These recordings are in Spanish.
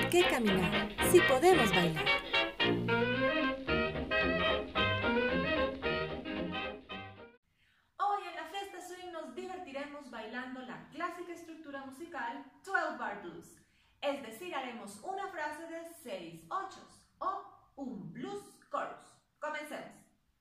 ¿Por qué caminar si podemos bailar? Hoy en la Festa Swing nos divertiremos bailando la clásica estructura musical 12-bar blues. Es decir, haremos una frase de 6 ochos o un blues chorus. Comencemos.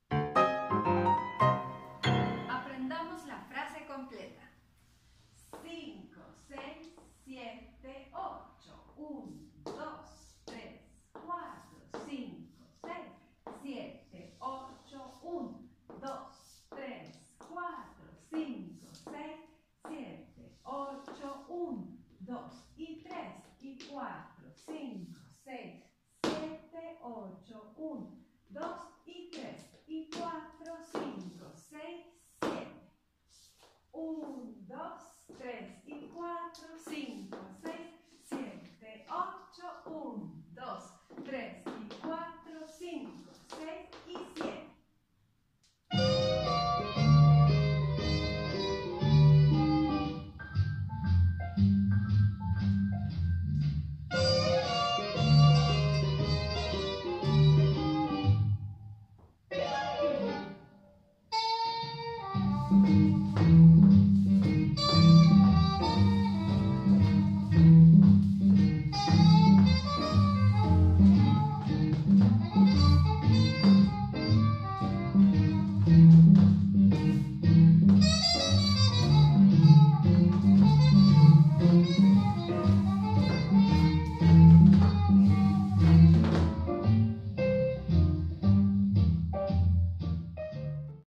Aprendamos la frase completa. 5, 6, 7, 8. 1, 2, 3, 4, 5, 6, 7, 8. 1, 2, 3, 4, 5, 6, 7, 8. 1, 2 y 3 y 4, 5, 6, 7, 8. 1, 2 y 3 y 4, 5, 6, 7. 1, 2, 3 y 4, 5, 6, 7, 8. 1, 2, 3 y 4, 5, 6 y 7.